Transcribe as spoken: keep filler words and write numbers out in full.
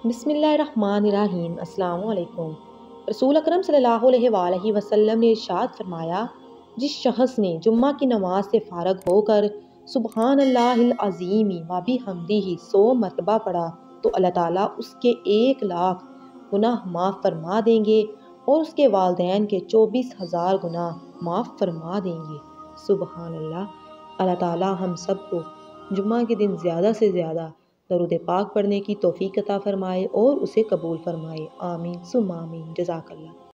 बिस्मिल्लाहिर्रहमानिर्रहीम। अस्सलाम वालेकुम। रसूल अकरम सल्लल्लाहु अलैहि वसल्लम ने इरशाद फरमाया, जिस शख्स ने जुम्मा की नमाज से फ़ारग होकर सुबहान अल्लाहिल अज़ीम व बिहम्दिही सौ मरतबा पढ़ा तो अल्लाह ताला उसके एक लाख गुनाह माफ़ फरमा देंगे और उसके वालिदैन के चौबीस हज़ार गुनाह माफ़ फरमा देंगे। सुबहान अल्लाह। अल्लाह ताला हम सबको जुम्मा के दिन ज़्यादा से ज़्यादा दरूद पाक पढ़ने की तौफ़ीक अता फ़रमाए और उसे कबूल फ़रमाए। आमीन सुम्मा आमीन। जज़ाकल्लाह।